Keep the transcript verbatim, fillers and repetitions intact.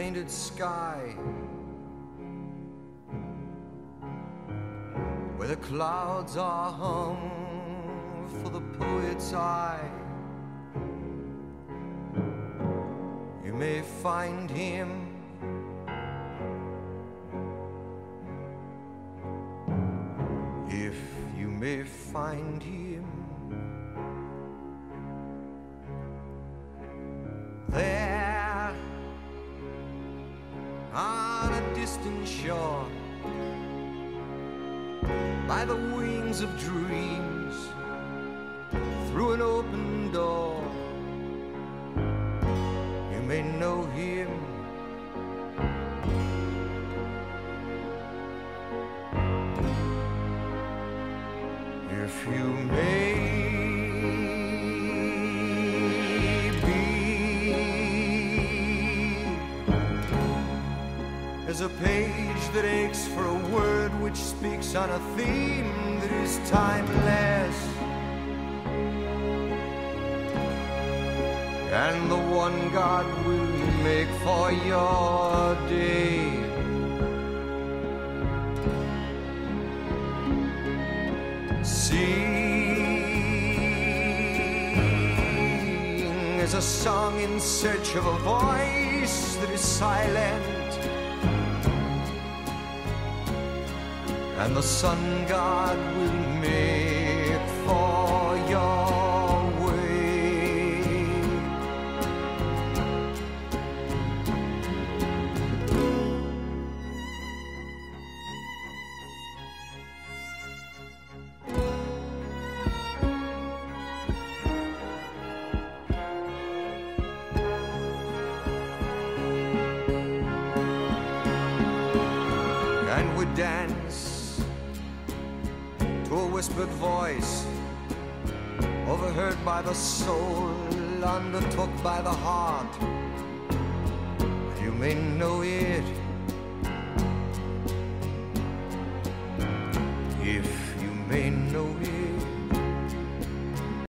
painted sky, where the clouds are hung for the poet's eye. You may find him if you may find him there on a distant shore, by the wings of dreams, through an open door. You may know him if you may be. There's a page that aches for a word which speaks on a theme that is timeless, and the one God will make for your day. Sing is a song in search of a voice that is silent, and the sun God will make for your way. And we dance to a whispered voice, overheard by the soul, undertook by the heart. You may know it if you may know it.